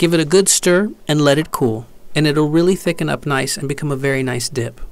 Give it a good stir and let it cool, and it'll really thicken up nice and become a very nice dip.